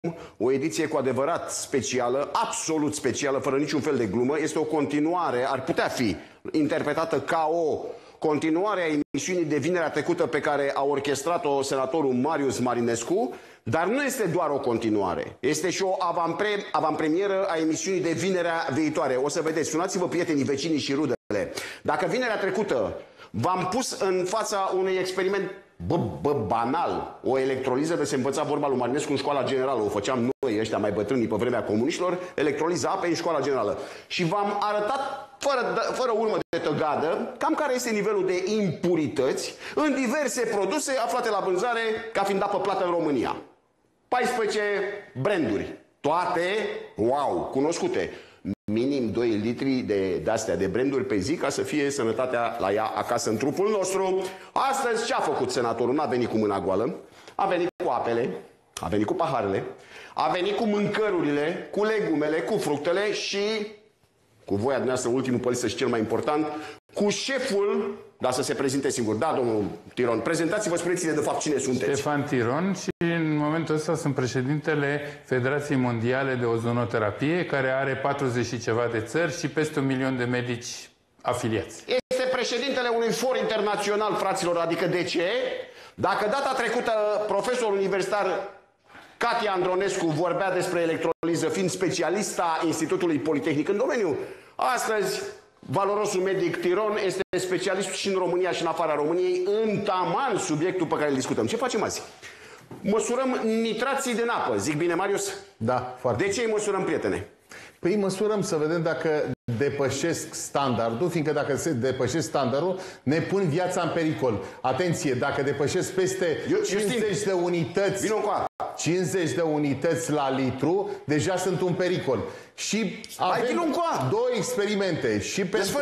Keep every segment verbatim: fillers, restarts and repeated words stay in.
o ediție cu adevărat specială, absolut specială, fără niciun fel de glumă. Este o continuare, ar putea fi interpretată ca o continuare a emisiunii de vinerea trecută pe care a orchestrat-o senatorul Marius Marinescu, dar nu este doar o continuare. Este și o avampre avantpremieră a emisiunii de vinerea viitoare. O să vedeți, sunați-vă prietenii, vecinii și rudele. Dacă vinerea trecută v-am pus în fața unui experiment Bă, bă, banal, o electroliză de se învăța vorba lui Marinescu în școala generală. O făceam noi, ăștia mai bătrâni pe vremea comuniștilor, electroliza apei în școala generală. Și v-am arătat, fără, fără urmă de tăgadă, cam care este nivelul de impurități în diverse produse aflate la vânzare ca fiind apă plată în România. paisprezece branduri, toate, wow, cunoscute. Minim doi litri de, de-astea de branduri pe zi ca să fie sănătatea la ea acasă în trupul nostru. Astăzi ce a făcut senatorul? N-a venit cu mâna goală, a venit cu apele, a venit cu paharele, a venit cu mâncărurile, cu legumele, cu fructele și, cu voia dumneavoastră, ultimul pe listă și cel mai important, cu șeful, dar să se prezinte singur. Da, domnul Tiron, prezentați-vă, spuneți-ne de fapt cine sunteți. Ștefan Tiron și în momentul ăsta sunt președintele Federației Mondiale de Ozonoterapie, care are patruzeci și ceva de țări și peste un milion de medici afiliați. Este președintele unui for internațional, fraților, adică de ce? Dacă data trecută profesor universitar Katia Andronescu vorbea despre electroliză, fiind specialista Institutului Politehnic în domeniu, astăzi valorosul medic Tiron este specialist și în România și în afara României în taman subiectul pe care îl discutăm. Ce facem azi? Măsurăm nitrații din apă. Zic bine, Marius? Da, foarte. De ce îi măsurăm, prietene? Păi măsurăm să vedem dacă depășesc standardul, fiindcă dacă se depășesc standardul, ne pun viața în pericol. Atenție, dacă depășesc peste cincizeci de unități, cincizeci de unități la litru, deja sunt un pericol. Și avem două experimente, și pentru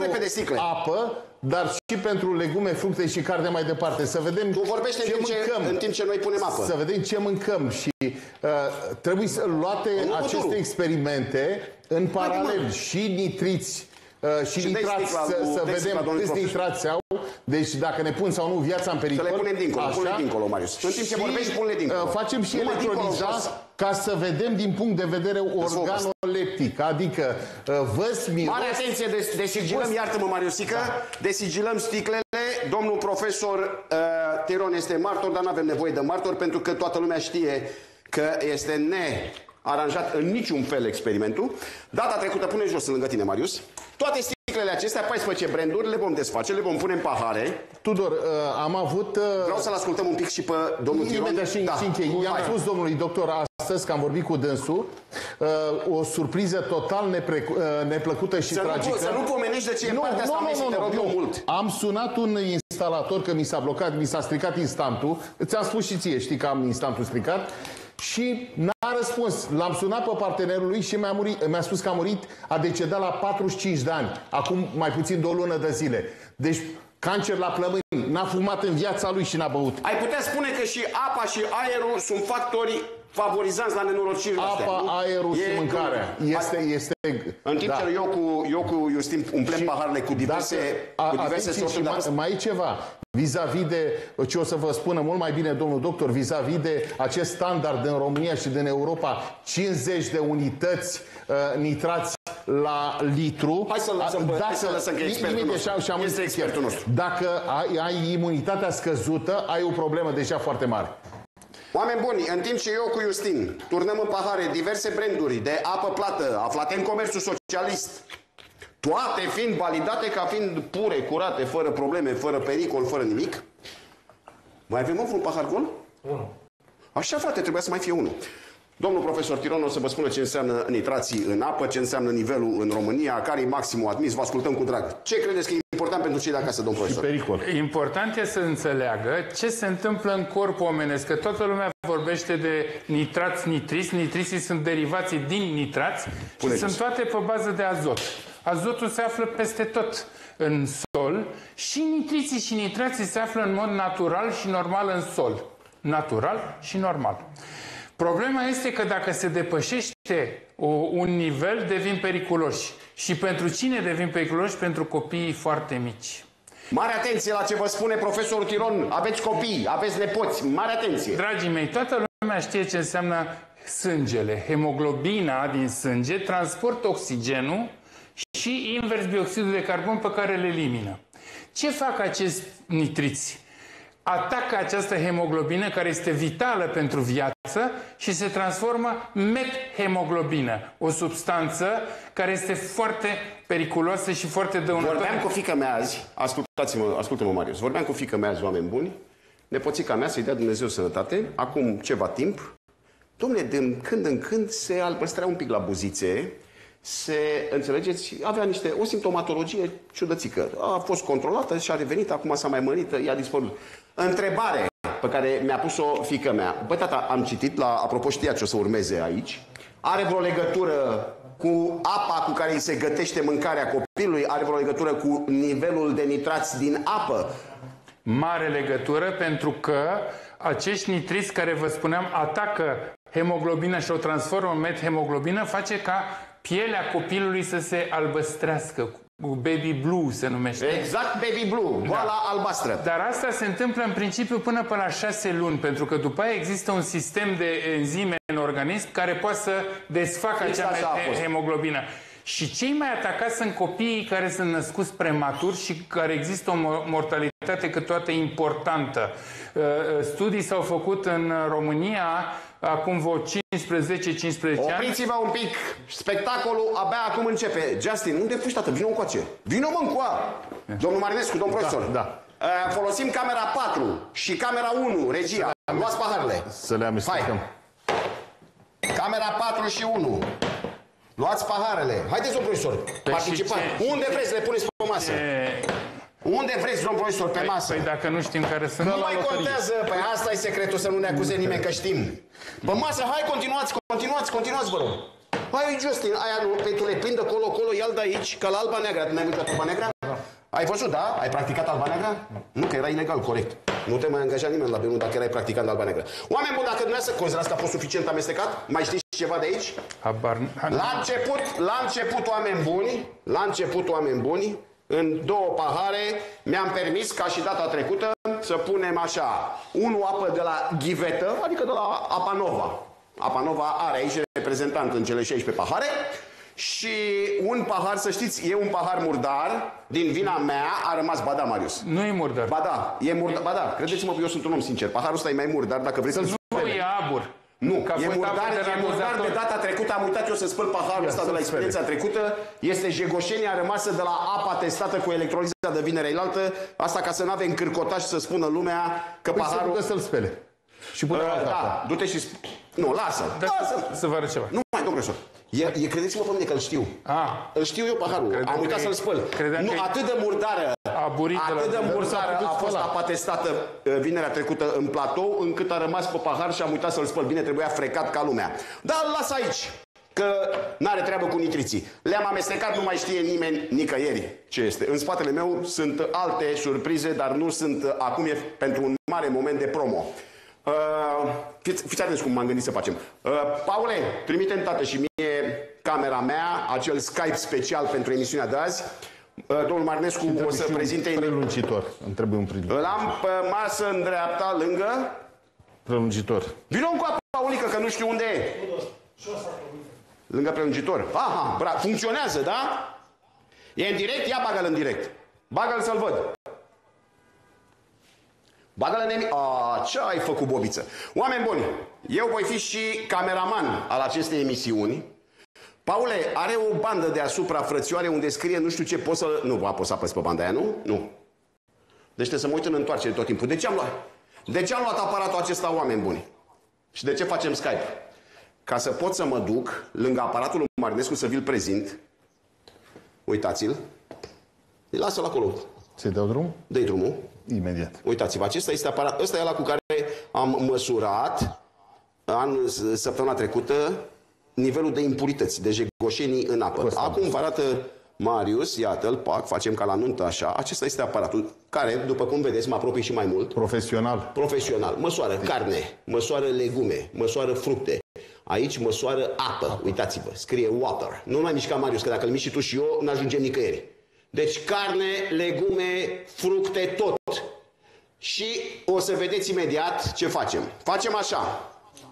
apă, dar și pentru legume, fructe și carne mai departe. Să vedem tu vorbește ce în timp mâncăm. Ce, în timp ce noi punem apă. Să vedem ce mâncăm și uh, trebuie să luate aceste experimente în paralel. Și nitriți uh, și, și nitrați, să, să vedem câți nitrați au. Deci dacă ne pun sau nu viața în pericol. Să le punem dincolo, așa, pune dincolo, Marius. În timp ce vorbești, pune dincolo. Uh, facem și electroliza ca să vedem din punct de vedere organoleptic. Adică uh, văs, miros... Mare atenție, de, desigilăm, iartă-mă, Mariusică, da. Desigilăm sticlele. Domnul profesor uh, Tiron este martor, dar nu avem nevoie de martor, pentru că toată lumea știe că este nearanjat în niciun fel experimentul. Data trecută, pune jos lângă tine, Marius. Toate sticlele acestea, paisprezece branduri, le vom desface, le vom pune în pahare. Tudor, uh, am avut... Uh... Vreau să-l ascultăm un pic și pe domnul Tiron. Și, da. I-am spus domnului doctor astăzi, că am vorbit cu dânsul, uh, o surpriză total nepre, uh, neplăcută și să tragică. Nu, să nu pomenești de ce e partea asta, Messi, te rog eu mult. Am sunat un instalator, că mi s-a blocat, mi s-a stricat instantul. Ți-am spus și ție, știi că am instantul stricat. Și n-a răspuns. L-am sunat pe partenerul lui și mi-a mi-a spus că a murit, a decedat la patruzeci și cinci de ani. Acum mai puțin de o lună de zile. Deci cancer la plămâni. N-a fumat în viața lui și n-a băut. Ai putea spune că și apa și aerul sunt factori favorizanți la nenorocirile astea. Apa, aerul și mâncarea. Este, este... În timp ce eu cu, eu cu Justin umplem paharele cu diverse, cu diverse sorturi de apă. Mai e ceva. Vis-a-vis de, ce o să vă spună mult mai bine domnul doctor, vis-a-vis de acest standard în România și din Europa, cincizeci de unități uh, nitrați la litru. Hai să lăsăm, dacă, hai să lăsăm că expertul nostru. Este expertul nostru. Dacă ai, ai imunitatea scăzută, ai o problemă deja foarte mare. Oameni buni, în timp ce eu cu Justin turnăm în pahare diverse branduri de apă plată aflate în comerțul socialist, toate fiind validate ca fiind pure, curate, fără probleme, fără pericol, fără nimic, mai avem un pahar gol? Unu. Așa, frate, trebuia să mai fie unul. Domnul profesor Tiron o să vă spună ce înseamnă nitrații în apă, ce înseamnă nivelul în România, care e maximul admis, vă ascultăm cu drag. Ce credeți că e important pentru cei de acasă, domnul profesor? Pericol. Important e să înțeleagă ce se întâmplă în corpul omenesc, că toată lumea vorbește de nitrați, nitriți, nitriții sunt derivații din nitrați și sunt toate pe bază de azot. Azotul se află peste tot în sol și nitriții și nitrații se află în mod natural și normal în sol. Natural și normal. Problema este că dacă se depășește o, un nivel, devin periculoși. Și pentru cine devin periculoși? Pentru copiii foarte mici. Mare atenție la ce vă spune profesorul Tiron. Aveți copii, aveți nepoți. Mare atenție. Dragii mei, toată lumea știe ce înseamnă sângele. Hemoglobina din sânge transportă oxigenul și invers bioxidul de carbon pe care le elimină. Ce fac acești nitriți? Atacă această hemoglobină care este vitală pentru viață și se transformă methemoglobină, o substanță care este foarte periculoasă și foarte dăunătoare. Vorbeam cu fiica mea azi, ascultați-mă, ascultă-mă, Marius, vorbeam cu fiica mea azi, oameni buni, nepoțica mea, să-i dea Dumnezeu sănătate, acum ceva timp, dom'le, din când în când se albăstrea un pic la buzițe, se, înțelegeți, avea niște, o simptomatologie ciudățică. A fost controlată și a revenit, acum s-a mai mărit, i-a dispărut. Întrebare pe care mi-a pus-o fiica mea. Băi, tata, am citit, la, apropo, știa ce o să urmeze aici, are vreo legătură cu apa cu care îi se gătește mâncarea copilului? Are vreo legătură cu nivelul de nitrați din apă? Mare legătură, pentru că acești nitriți care, vă spuneam, atacă hemoglobina și o transformă în methemoglobină, face ca pielea copilului să se albăstrească. Baby blue se numește. Exact, baby blue, boala da. albastră. Dar asta se întâmplă în principiu până pe la șase luni, pentru că după aia există un sistem de enzime în organism care poate să desfacă Fix acea hemoglobină. Și cei mai atacați sunt copiii care sunt născuți prematur și care există o mortalitate câteodată importantă. Studii s-au făcut în România acum vreo cincisprezece cincisprezece ani. Opriți-vă un pic. Spectacolul abia acum începe. Justin, unde fugi, tată? Vino încoace. Vino, mă, încoa. Domnul Marinescu, domnul profesor. Da, da. Uh, folosim camera patru și camera unu, regia. Luați paharele. Să le amestecăm. Camera patru și unu. Luați paharele. Haideți, domnul profesor. Participați. Unde vreți, le puneți pe masă. Ce... Unde vreți, domnul profesor, pe păi, masă? Păi dacă nu știm care sunt... Nu mai contează. Păi asta e secretul, să nu ne acuze nimeni că știm. Pe masă, hai, continuați, continuați, continuați, vă rog. Hai, Justin, aia nu, pe tu le prinde acolo, acolo, ia-l de aici, ca la Alba Neagra. Tu n-ai mâncat Alba Neagra? Da. Ai văzut, da? Ai practicat Alba Neagra? Nu, că era ilegal, corect. Nu te mai angaja nimeni la Benu dacă erai practicant Alba Neagră. Oameni buni, dacă dumneavoastră considerați că a fost suficient amestecat, mai știți ceva de aici? Habar... La început, la început, oameni buni, la început, oameni buni, în două pahare mi-am permis, ca și data trecută, să punem așa, unu apă de la ghivetă, adică de la Apa Nova. Apa Nova are aici reprezentant în cele șaisprezece pahare. Și un pahar, să știți, e un pahar murdar, din vina mea a rămas, ba da, Marius. Nu e murdar. Ba da, e murdar, ba da, credeți-mă că eu sunt un om sincer, paharul ăsta e mai murdar dacă vreți să-l Nu, e abur. Nu, e murdar, e murdar de data trecută, am uitat eu să spăl paharul ăsta de la experiența trecută, este jegoșenia rămasă de la apa testată cu electroliza de vinerea ilaltă, asta ca să nu avem cârcotaș să spună lumea că păi paharul... Păi să-l spele. Și pune uh, da, du-te și... Nu, lasă, lasă. Să vă arăt ceva. Nu mai, domnul profesor. E, e, credeți-mă pe mine că îl știu. Ah. Îl știu eu paharul. Credeam am uitat să-l spăl. Nu, atât de murdară, atât de murdară a fost apa testată vinerea trecută în platou, încât a rămas pe pahar și am uitat să-l spăl. Bine, trebuia frecat ca lumea. Dar îl las aici, că n-are treabă cu nitriții. Le-am amestecat, nu mai știe nimeni nicăieri ce este. În spatele meu sunt alte surprize, dar nu sunt acum, e pentru un mare moment de promo. Uh, fiți, fiți atenți cum m-am gândit să facem. Uh, Paule, trimite-mi, tată, și mie camera mea, acel Skype special pentru emisiunea de azi. Uh, domnul Marinescu o să prezinte... Prelungitor. Îmi trebuie un prelungitor. Îl am pe masă în dreapta, lângă... Prelungitor. Vino cu Paulică, că nu știu unde e. Lângă prelungitor. Aha, bra, funcționează, da? E în direct? Ia bagă-l în direct. Bagă-l să-l văd. Bagă-l în emi... A, ce ai făcut, bobiță? Oameni buni, eu voi fi și cameraman al acestei emisiuni. Paule, are o bandă deasupra, frățioare, unde scrie nu știu ce, poți să... Nu, va poți să apăs pe banda aia, nu? Nu. Deci trebuie să mă uit în întoarcere tot timpul. De ce am luat? De ce am luat aparatul acesta, oameni buni? Și de ce facem Skype? Ca să pot să mă duc lângă aparatul lui Marinescu să vi-l prezint. Uitați-l. Lasă-l acolo. Să-i dau drum? Dă-i drumul. Imediat. Uitați-vă, acesta este aparat. Ăsta e ăla cu care am măsurat anul, săptămâna trecută nivelul de impurități, de jegoșenii în apă. Costă. Acum vă arată Marius, iată-l, pac, facem ca la nuntă așa. Acesta este aparatul care, după cum vedeți, mă apropii și mai mult. Profesional. Profesional. Măsoară carne, măsoară legume, măsoară fructe. Aici măsoară apă. Uitați-vă, scrie water. Nu mai mișca Marius, că dacă îl miști și tu și eu, n-ajungem nicăieri. Deci carne, legume, fructe, tot. Și o să vedeți imediat ce facem. Facem așa.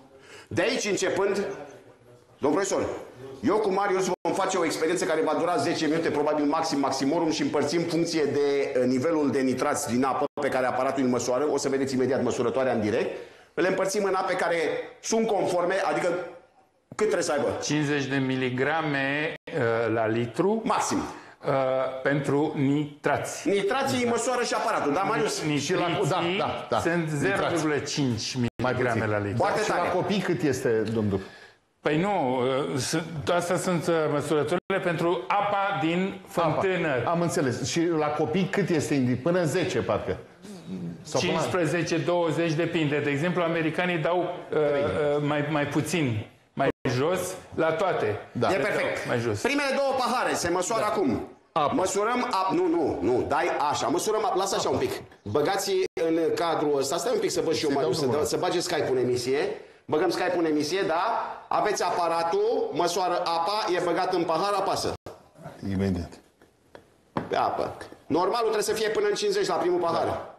De aici începând, domn profesor, eu cu Marius vom face o experiență care va dura zece minute, probabil maxim, maximorum, și împărțim funcție de nivelul de nitrați din apă pe care aparatul îl măsoară. O să vedeți imediat măsurătoarea în direct. Le împărțim în ape care sunt conforme, adică cât trebuie să aibă? cincizeci de miligrame uh, la litru. Maxim. Uh, pentru nitrați. Nitrații măsoară și aparatul, da, Marius? Nitriții da, da, da. sunt zero virgulă cinci miligrame la litru. Foarte și la copii cât este, domnul? Păi nu, astea sunt măsurătorile pentru apa din fântână. Apa. Am înțeles. Și la copii cât este? Până în zece, parcă. Sau cincisprezece douăzeci, depinde. De exemplu, americanii dau uh, uh, mai, mai puțin, mai jos, la toate. Da. E perfect. Mai jos. Primele două pahare se măsoară da. acum. Apă. Măsurăm apă. Nu, nu, nu. Dai așa. Măsurăm apă. Lasă așa un pic. Băgați în cadrul ăsta. Stai un pic să văd și eu, Marius, să, să bage Skype-ul în emisie. Băgăm Skype-ul în emisie, da? Aveți aparatul, măsoară apa, e băgat în pahar, apasă. Imediat. Pe apă. Normalul trebuie să fie până în cincizeci la primul pahar. Da.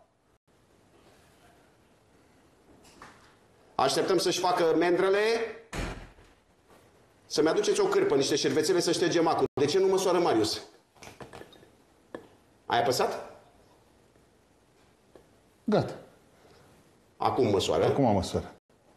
Așteptăm să-și facă mendrele. Să-mi aduceți o cârpă, niște șervețele să ștergem acul. De ce nu măsoară Marius? Ai apăsat? Gata. Acum măsoară. Acum măsoară.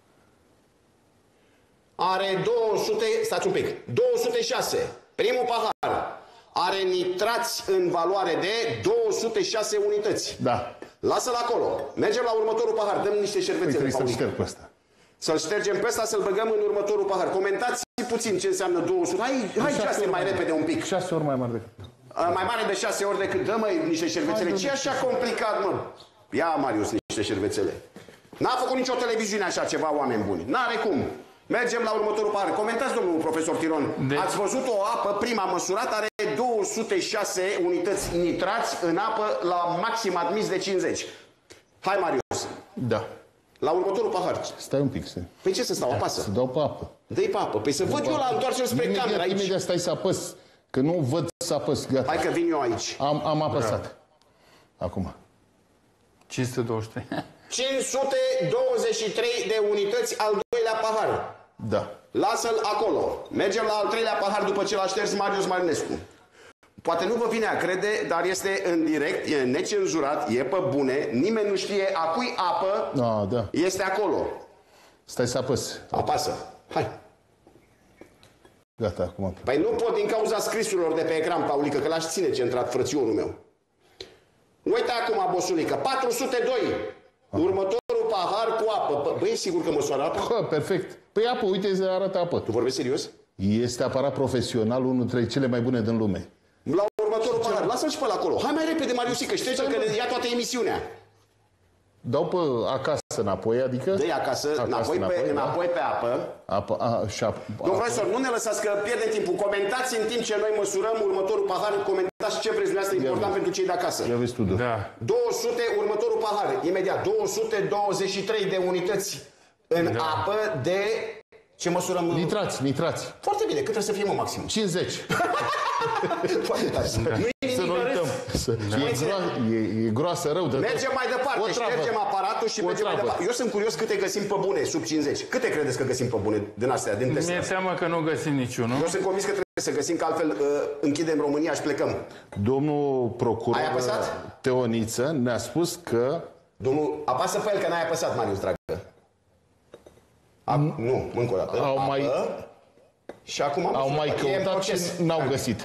Are două sute, stați un pic, două sute șase. Primul pahar are nitrați în valoare de două sute șase unități. Da. Lasă-l acolo. Mergem la următorul pahar. Dăm niște șervețele. Păi, să-l șterg pe ăsta. Să-l ștergem pe ăsta, să-l băgăm în următorul pahar. Comentați puțin ce înseamnă două sute. Hai, hai șase mai repede un pic. șase ori mai mare decât. Mai mare de șase ori decât. Dă, măi, niște șervețele. Ce așa complicat, mă? Ia, Marius, niște șervețele. N-a făcut nicio televiziune așa ceva, oameni buni. N-are cum. Mergem la următorul pahar. Comentați, domnul profesor Tiron. De... Ați văzut o apă, prima măsurată, are două sute șase unități nitrați în apă la maxim admis de cincizeci. Hai, Marius. Da. La următorul pahar. Stai un pic. Stai. Păi ce să stau? Apasă. Să dau pe apă. Dă-i pe apă. Păi să văd eu la întoarcere spre imediat, cameră aici. Imediat stai să apăs. Că nu văd să apăs. Gata. Hai că vin eu aici. Am, am apăsat. Da. Acum. cinci sute douăzeci și trei. cinci sute douăzeci și trei de unități al doilea pahar. Da. Lasă-l acolo. Mergem la al treilea pahar după ce l-a șters Marius Marinescu. Poate nu vă vine a crede, dar este în direct, e necenzurat, e pe bune, nimeni nu știe a cui apă a, da. este acolo. Stai să apăs. Apasă. Hai. Gata, acum. Păi nu pot din cauza scrisurilor de pe ecran, Paulică, că l-aș ține centrat frăționul meu. Uite acum, bosulică, patru sute doi. Aha. Următorul pahar cu apă. Băi, e sigur că măsoară apă? Ha, perfect. Păi apă, uite, se arată apă. Tu vorbești serios? Este aparat profesional, unul dintre cele mai bune din lume. La următorul pahar, lasă-l și pe acolo. Hai mai repede, Mariusică, șterge că ne ia toată emisiunea. Dau pe acasă înapoi, adică... Dă-i acasă, acasă înapoi, înapoi, pe, da? înapoi pe apă. Apă, a, și apă. Domnul profesor, nu ne lăsați că pierdem timpul. Comentați în timp ce noi măsurăm următorul pahar. Comentați ce vreți dumneavoastră important pentru cei de acasă. Ia vezi tu, da. două sute, următorul pahar. Imediat, două sute douăzeci și trei de unități în da. apă de... Ce măsurăm? Nitrați, nitrați. Foarte bine, cât trebuie să fie, mă, maxim? cincizeci. Foarte tare. Da. Nu e nimic de râs. Da. E, gro e, e groasă rău de mergem mai departe, ștergem aparatul și o mergem travă. mai departe. Eu sunt curios câte găsim pe bune, sub cincizeci. Câte credeți că găsim pe bune din astea, din testul? Mi-e seama că nu găsim niciunul. Eu sunt convins că trebuie să găsim, că altfel uh, închidem România și plecăm. Domnul procuror Teoniță ne-a spus că... Domnul, apasă pe el că n-ai apăsat, Marius, dragă. A, nu, încă o dată. Au mai, apă, și acum am au mai căutat și n-au găsit.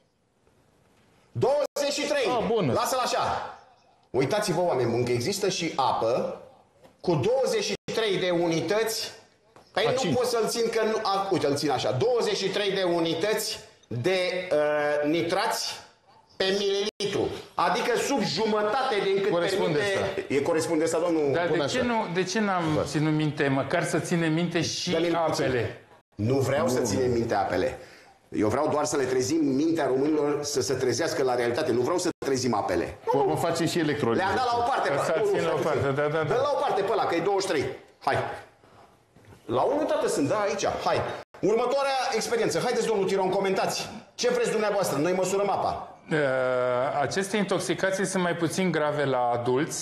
douăzeci și trei. A, bun. Lasă-l așa. Uitați-vă, oameni buni, că există și apă cu douăzeci și trei de unități. Păi nu pot să-l țin că nu... A, uite, îl țin așa. douăzeci și trei de unități de uh, nitrați pe mililitru. Adică sub jumătate din cât corespunde permite... Asta. E corespunde asta, domnul? Dar de ce, nu, de ce n-am ținut minte? Măcar să ținem minte și apele. Nu vreau nu. să ținem minte apele. Eu vreau doar să le trezim mintea românilor să se trezească la realitate. Nu vreau să trezim apele. Mă face și electrolize. Le-am dat la o parte. Asta țin la o parte, da, da, da. Dă la o parte pe ăla, că e douăzeci și trei. Hai. La unul, tată, sunt, da, aici. Hai. Următoarea experiență. Haideți, domnul Tiron, comentați. Ce vreți dumneavoastră? Noi măsurăm apa. Uh, aceste intoxicații sunt mai puțin grave la adulți.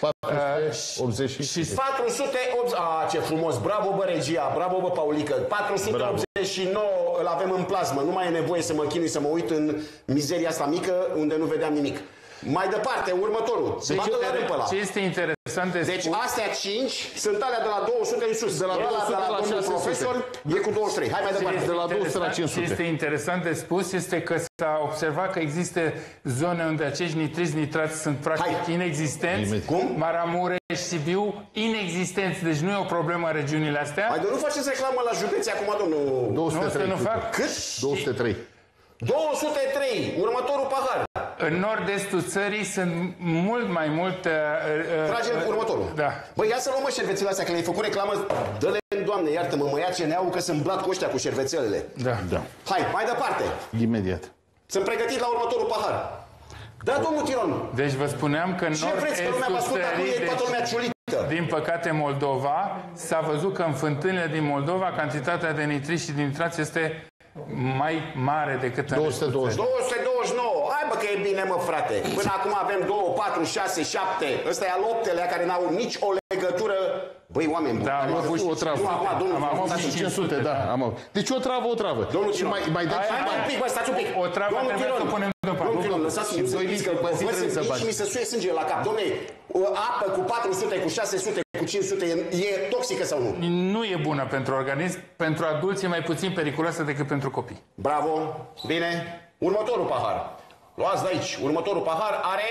patru sute optzeci și șase. patru sute optzeci. Ah, ce frumos! Bravo, bă, regia! Bravo, bă, Paulică! patru sute optzeci și nouă îl avem în plasmă. Nu mai e nevoie să mă chinui să mă uit în mizeria asta mică unde nu vedeam nimic. Mai departe, următorul. Deci, la ce este interesant de Deci spus... astea cinci sunt alea de la două sute în sus. De la două sute la domnul profesor e cu douăzeci și trei. Hai mai departe. De la două sute la cinci sute. Ce este interesant de spus este că s-a observat că există zone unde acești nitriți, nitrați sunt practic Hai. inexistenți. Cum? Maramureș, Sibiu, inexistenți. Deci nu e o problemă în regiunile astea. Hai, nu faceți reclamă la județe acum, domnul... două sute trei. Nu, nu fac. Cât? două sute trei. două sute trei. Următorul pahar. În nord-estul țării sunt mult mai mult... Uh, Trage uh, următorul. Da. Băi, ia să luăm, mă, șervețele astea, că le-ai făcut reclamă. Dă-le, Doamne, iartă-mă, mă ia ce neau, că sunt blat cu ăștia cu șervețelele. Da. Da. Hai, mai departe. Imediat. Sunt pregătit la următorul pahar. Da, domnul Tiron. Deci vă spuneam că în nord-estul țării, deci, din păcate Moldova, s-a văzut că în fântânile din Moldova cantitatea de nitriți și de nitrați este mai mare decât în două sute douăzeci. două sute douăzeci și nouă. Hai, bă, că e bine, mă, frate. Până acum avem doi, patru, șase, șapte. Ăsta e al optelea care n-au nici o legătură. Băi, oameni buni. Da, am avut o travă. Nu, acum, domnul, am avut stați cinci sute, da. Am avut. Deci o travă, o travă. Domnul și mai, mai dați hai, mai un pic, bă, stați un pic. O travă trebuie să punem după. Domnul Tiron, lăsați-mi să zic că vă sunt mici și mi se suie sângele la cap. Dom'le, o apă cu patru sute, cu șase sute, cu cinci sute e toxică sau nu? Nu e bună pentru organism. Pentru adulți e mai puțin periculoasă decât pentru copii. Bravo, bine. Următorul pahar. Luați de aici. Următorul pahar are...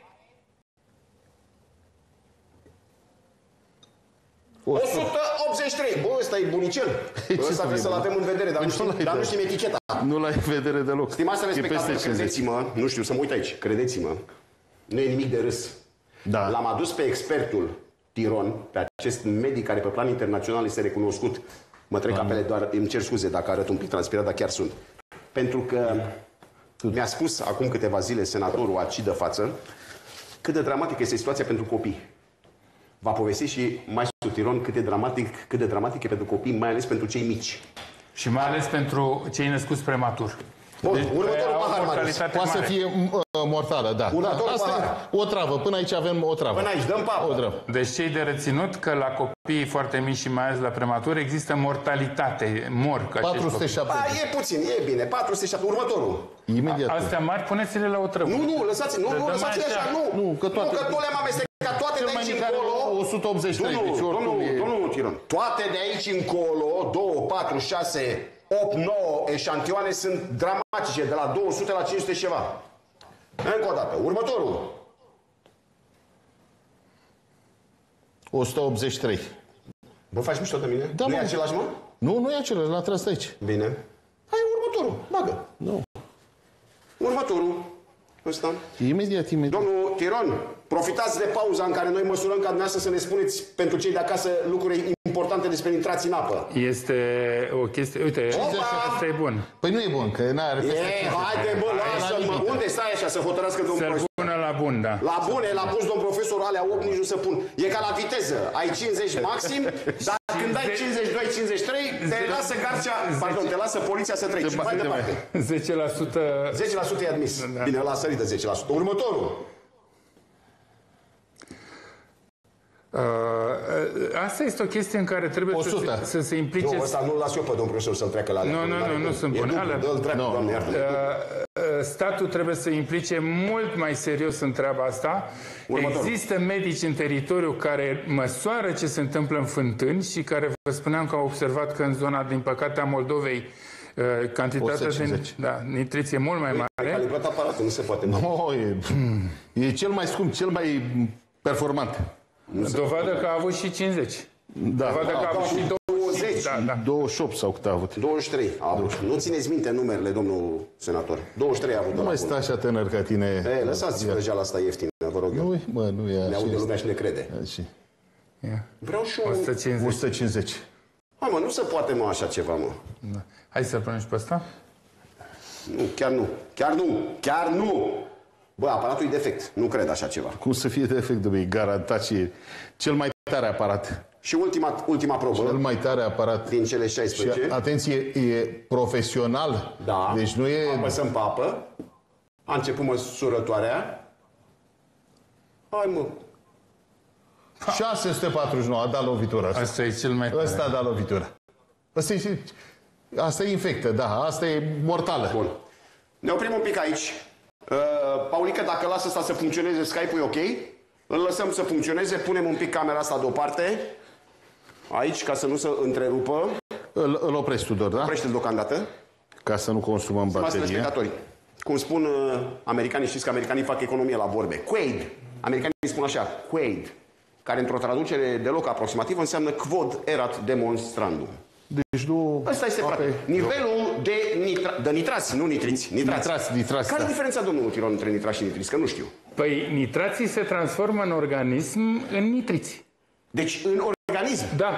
o sută optzeci și trei. Bă, ăsta e bunicel. Ăsta trebuie să-l avem în vedere, dar nu știm, dar nu știm eticheta. Nu l-ai în vedere deloc. Stimați respectatori, credeți-mă, nu știu, să mă uit aici, credeți-mă, nu e nimic de râs. Da. L-am adus pe expertul Tiron, pe acest medic care pe plan internațional este recunoscut. Mă trec apele doar, îmi cer scuze dacă arăt un pic transpirat, dar chiar sunt. Pentru că mi-a spus acum câteva zile senatorul aici de față cât de dramatică este situația pentru copii. Va povesti și maestru Tiron cât de dramatic, cât de dramatic e pentru copii, mai ales pentru cei mici. Și mai ales pentru cei născuți prematur. Bun, deci, următorul pahar, poate să fie uh, mortală, da. Următorul Asta pahar. e o travă. Până aici avem o travă. Până aici, dăm papă. O travă. Deci cei de reținut că la copiii foarte mici și mai ales la prematur există mortalitate, mor. patru sute șaptezeci. E puțin, e bine. patru sute șaptezeci. Următorul. Imediat. Astea mari, puneți-le la o trăvă. Nu, nu, lăsați, nu, nu, lăsați-le așa, nu. Nu, că toate... Nu, că nu le-am amestecat. Toate de aici încolo... o sută optzeci și trei. Domnul, deci domnul, e... domnul Tiron. Toate de aici încolo, doi, patru, șase, opt, nouă eșantioane sunt dramatice, de la două sute la cinci sute ceva. Încă o dată. Următorul. o sută optzeci și trei. Bă, faci mișto de mine? Da, nu mă. e același, mă? Nu, nu e același, l-a tras aici. Bine. Hai, următorul. Bagă. Nu. Următorul. Ăsta. Imediat, imediat. Domnul Tiron, profitați de pauza în care noi măsurăm ca dumneavoastră să ne spuneți pentru cei de acasă lucruri importante despre nitrați în apă. Este o chestie... Uite, asta e bun. Păi nu e bun, că n-are... E, haide, bă, lasă-mă. Unde stai așa să hotărască domnul profesor? Să pună la bun, da. La bune, l-a pus domnul profesor, alea opt nici nu se pun. E ca la viteză. Ai cincizeci maxim, dar când ai cincizeci și doi cincizeci și trei, te lasă garcea, pardon, te lasă poliția să treci. Mai departe. zece la sută... zece la sută e admis. Bine, l-a sărit de zece la sută. Următorul. Uh, asta este o chestie în care trebuie o sută. să, să se implice... Nu, ăsta nu-l las eu pe domnul profesor să-l treacă la alea. Nu, nu, nu, nu sunt bune. Alea... Dă-l treacă, no. doamne, iartă-mă. Uh, statul trebuie să implice mult mai serios în treaba asta. Următorul. Există medici în teritoriu care măsoară ce se întâmplă în fântâni și care vă spuneam că au observat că în zona, din păcate, a Moldovei, uh, cantitatea de da, nitriți e mult mai mare. Calibrat aparatul, nu se poate. No, e, e cel mai scump, cel mai performant. Dovadă că a avut și cincizeci. Da. Dovadă că a avut și douăzeci. Da, da. douăzeci și opt sau cât a avut. douăzeci și trei a avut. Nu țineți minte numerele, domnul senator. douăzeci și trei a avut. Nu mai stă așa tânăr ca tine. E, lăsați vrăjeala asta ieftină, vă rog eu. Nu, mă, nu e așa. Ne aude lumea și ne crede. Așa. Vreau și o sută cincizeci. o sută cincizeci. Hai, mă, nu se poate, mă, așa ceva, mă. Da. Hai să-l punem și pe ăsta. Nu, chiar nu. Chiar nu. Chiar nu. Bă, aparatul e defect. Nu cred așa ceva. Cum să fie defect, domnule? Garantat și e cel mai tare aparat. Și ultima, ultima probă. Cel mai tare aparat. Din cele șaisprezece. Și, atenție, e profesional. Da. Deci nu e... Apăsăm pe apă. A început măsurătoarea. Hai, mă. șase sute patruzeci și nouă a dat lovitura. Asta, asta e cel mai tare. Ăsta a dat lovitura. Asta e, asta e infectă, da. Asta e mortală. Bun. Ne oprim un pic aici. Uh, Paulică, dacă lasă asta să funcționeze, Skype-ul e ok. Îl lăsăm să funcționeze, punem un pic camera asta deoparte. Aici, ca să nu se întrerupă. Îl, îl oprești, Tudor, da? Oprește-l deocamdată. Ca să nu consumăm baterie. Cum spun uh, americanii, știți că americanii fac economie la vorbe. Quaid. Americanii spun așa, quaid. Care într-o traducere deloc aproximativă înseamnă quod erat demonstrandum. Deci nu... Ăsta este, okay. frate. Nivelul de, nitra... de nitrați, nu nitriți. Nitrați. Nitrați, nitrați, Care da. e diferența, domnul Tiron, între nitrați și nitriți? Că nu știu. Păi nitrații se transformă în organism în nitriți. Deci în organism? Da.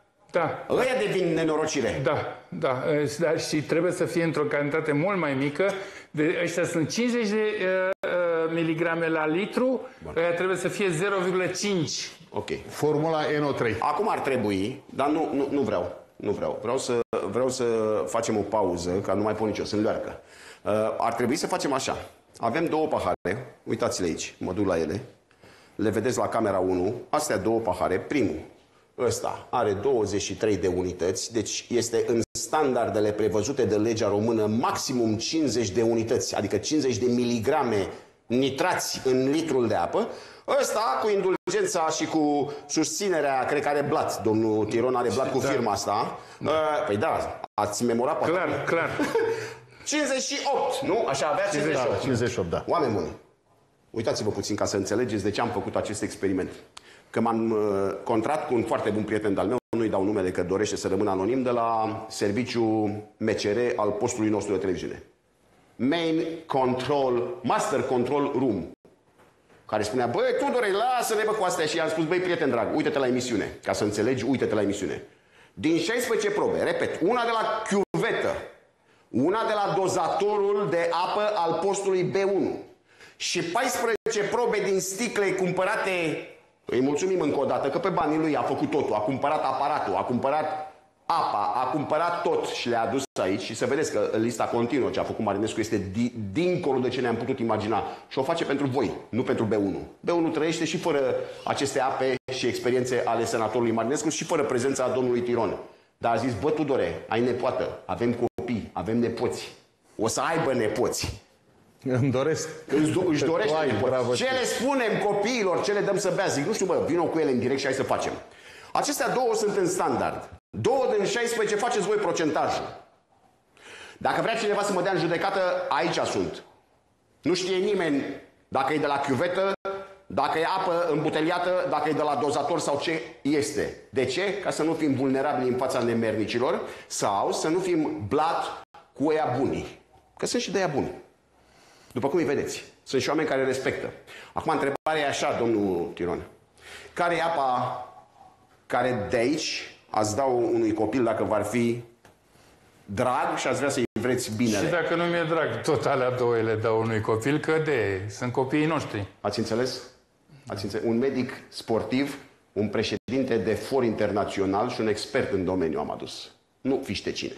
Da. Ăia devin nenorocire. Da, da, da. Și trebuie să fie într-o cantitate mult mai mică. De, ăștia sunt cincizeci de uh, miligrame la litru. Bun. Ăia trebuie să fie zero virgulă cinci. Ok. Formula N O trei. Acum ar trebui, dar nu, nu, nu vreau. Nu vreau. Vreau să, vreau să facem o pauză, că nu mai pot nicio, sunt learcă. Uh, ar trebui să facem așa. Avem două pahare. Uitați-le aici. Mă duc la ele. Le vedeți la camera unu. Astea două pahare. Primul. Ăsta are douăzeci și trei de unități, deci este în standardele prevăzute de legea română maximum cincizeci de unități, adică cincizeci de miligrame nitrați în litrul de apă. Ăsta, cu indulgența și cu susținerea, cred că are blat, domnul Tiron are blat cu firma asta. Da. Păi da, ați memorat? Clar, clar. cincizeci și opt, nu? Așa avea cincizeci și opt. cincizeci și opt, da. Oameni buni, uitați-vă puțin ca să înțelegeți de ce am făcut acest experiment. Că m-am uh, contrat cu un foarte bun prieten de-al meu, nu-i dau numele că dorește să rămână anonim, de la serviciul M C R al postului nostru de televiziune. Main Control, Master Control Room. Care spunea, băi, Tudore, lasă-ne bă cu astea. Și i-am spus, băi, prieten drag, uite-te la emisiune. Ca să înțelegi, uite-te la emisiune. Din șaisprezece probe, repet, una de la chiuvetă, una de la dozatorul de apă al postului B unu și paisprezece probe din sticle cumpărate. Îi mulțumim încă o dată că pe banii lui a făcut totul, a cumpărat aparatul, a cumpărat apa, a cumpărat tot și le-a adus aici și să vedeți că lista continuă ce a făcut Marinescu este di dincolo de ce ne-am putut imagina și o face pentru voi, nu pentru B unu. B unu trăiește și fără aceste ape și experiențe ale senatorului Marinescu și fără prezența domnului Tiron. Dar a zis, bă, Tudore, ai nepoată, avem copii, avem nepoți, o să aibă nepoți. Îmi doresc. Își, își dorește nepoți. Ce le spunem copiilor, ce le dăm să bea? Zic, nu știu, bă, vină cu ele în direct și hai să facem. Acestea două sunt în standard. Două din șaisprezece, faceți voi procentajul. Dacă vrea cineva să mă dea în judecată, aici sunt. Nu știe nimeni dacă e de la chiuvetă, dacă e apă îmbuteliată, dacă e de la dozator sau ce este. De ce? Ca să nu fim vulnerabili în fața nemernicilor sau să nu fim blat cu ăia bunii. Că sunt și de ăia buni. După cum îi vedeți, sunt și oameni care respectă. Acum, întrebarea e așa, domnul Tiron. Care e apa care de aici ați dau unui copil dacă v-ar fi drag și ați vrea să-i vreți binele? Și dacă nu mi-e drag, tot alea două le dau unui copil, că de sunt copiii noștri. Ați înțeles? Ați înțeles? Un medic sportiv, un președinte de for internațional și un expert în domeniu am adus. Nu fiște cine.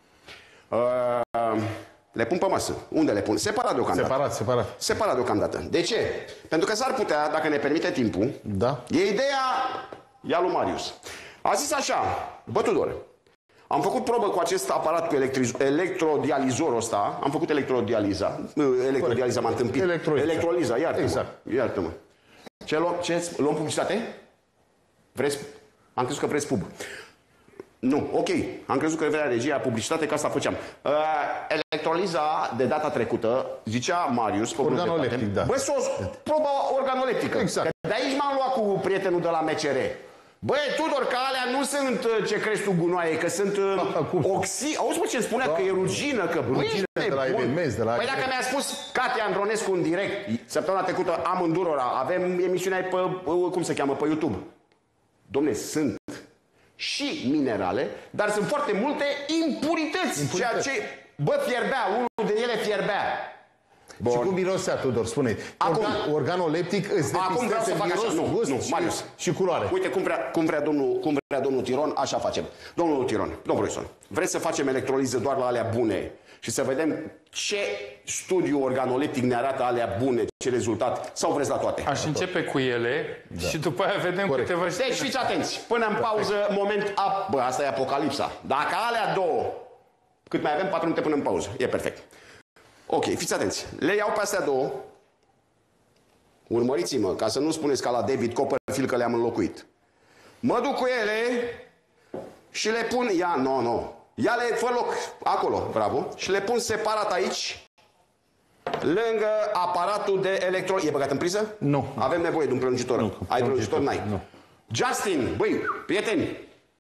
Uh... Le pun pe masă. Unde le pun? Separat deocamdată. Separat, separat. Separat deocamdată. De ce? Pentru că s-ar putea, dacă ne permite timpul, da. E ideea ea lui Marius. A zis așa, bă, Tudor, am făcut probă cu acest aparat cu electrodializorul ăsta, am făcut electrodializa, electrodializa m-a întâmpit. Electroliza. Electroliza, iartă-mă. Exact. Iartă-mă. Ce luăm? Ce? Luăm publicitate? Vreți? Am crezut că vreți pub. Nu, ok. Am crezut că vrea regia publicitate, că asta făceam. Uh, electroliza de data trecută, zicea Marius, organoleptic, da. Băi, sos, proba organoleptică. Exact. Că de aici m-am luat cu prietenul de la M C R. Băi, Tudor, că alea nu sunt, ce crezi tu, gunoaie, că sunt oxi... Auzi, mă, ce-mi spunea, da. Că e rugină, că... Rugină de la Evenmez, de la... Păi dacă mi-a spus Katia Andronescu în direct, săptămâna trecută, amândurora, avem emisiunea pe, cum se cheamă, pe YouTube. Dom'le, sunt și minerale, dar sunt foarte multe impurități. Impurități. Ceea ce, bă, fierbea, unul din ele fierbea. Bun. Și cum mirosea, Tudor, spune. Organ, organoleptic îți depistează miros, nu, gust nu, și, Marius. și culoare. Uite cum vrea, cum, vrea domnul, cum vrea domnul Tiron, așa facem. Domnul Tiron, domnul profesor, vreți să facem electroliză doar la alea bune și să vedem ce studiu organoleptic ne arată alea bune, ce rezultat, sau vreți la toate? Aș începe cu ele da. și după aia vedem Corect. câteva... Deci fiți atenți, până în pauză, moment, a, bă, asta e apocalipsa. Dacă alea două, cât mai avem, patru minute până în pauză, e perfect. Ok, fiți atenți, le iau pe astea două, urmăriți-mă, ca să nu spuneți ca la David Copperfield că le-am înlocuit. Mă duc cu ele și le pun, ia, nu, no, nu, no. Ia le, fă loc, acolo, bravo, și le pun separat aici, lângă aparatul de electro... E băgat în priză? Nu. Avem nevoie de un prelungitor. Nu. Ai prelungitor? N-ai. Nu. Justin, băi, prieteni,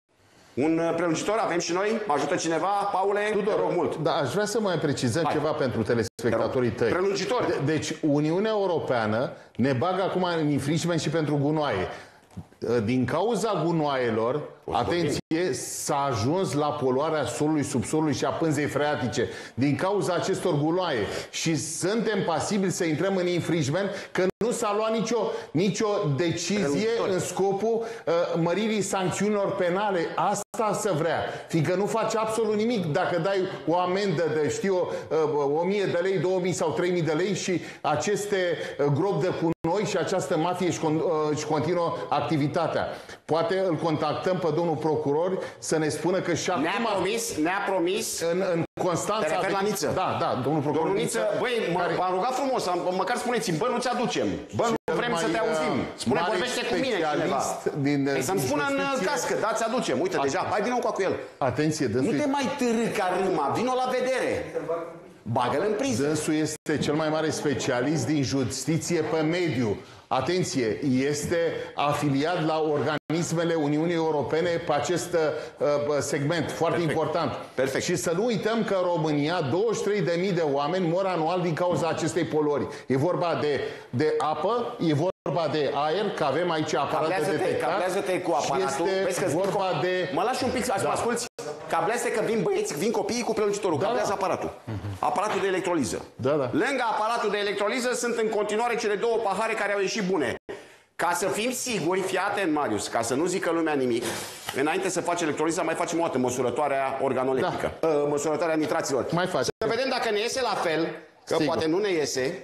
un prelungitor avem și noi? Mă ajută cineva? Paule? Tudor, te rog mult. Da, aș vrea să mai precizăm Hai. ceva pentru telespectatorii tăi. Prelungitor. De deci, Uniunea Europeană ne bagă acum în infringement și pentru gunoaie. Din cauza gunoaielor, atenție, s-a ajuns la poluarea solului, subsolului și a pânzei freatice. Din cauza acestor gunoaie. Și suntem pasibili să intrăm în infringement că nu s-a luat nicio, nicio decizie în scopul uh, măririi sancțiunilor penale. Asta să vrea. Fiindcă nu face absolut nimic dacă dai o amendă de, știu, uh, o mie de lei, două mii sau trei mii de lei și aceste uh, gropi de gunoi și această mafie își, con uh, își continuă activitatea. Poate îl contactăm pe domnul procuror să ne spună că și acum... Ne-a promis, ne-a promis... În, în Constanța... Te referi la Niță? Da, da, domnul procuror... Domnul Niță, băi, care... m-am rugat frumos, măcar spuneți-mi, bă, nu-ți aducem. Bă, nu vrem mai, să te auzim. Spune, vorbește cu mine cineva. Din, Ei, să-mi spună în cască, da-ți aducem. Uite, deja, hai din nou cu el. Atenție, dânsul... Nu te mai târâ ca râma, vino la vedere. Bagă-l în priză. Dânsul este cel mai mare specialist din justiție pe mediu. Atenție, este afiliat la organismele Uniunii Europene pe acest uh, segment, foarte Perfect. important. Perfect. Și să nu uităm că în România douăzeci și trei de mii de oameni mor anual din cauza acestei poluări. E vorba de, de apă, e vorba de aer, că avem aici aparatul de detectat. Cablează-te cu aparatul. Este Vezi că vorba de... Mă lași un pic, să da. mă asculți? Cablează că vin băieți, vin copiii cu prelungitorul. Da, cablează da. aparatul. Uh-huh. Aparatul de electroliză. Da, da. Lângă aparatul de electroliză sunt în continuare cele două pahare care au ieșit bune. Ca să fim siguri, fii atent, Marius, ca să nu zică lumea nimic, înainte să faci electroliza, mai facem o dată măsurătoarea organoleptică. Da. Uh, măsurătoarea nitraților. Mai faci. Să vedem dacă ne iese la fel, că Sigur. poate nu ne iese.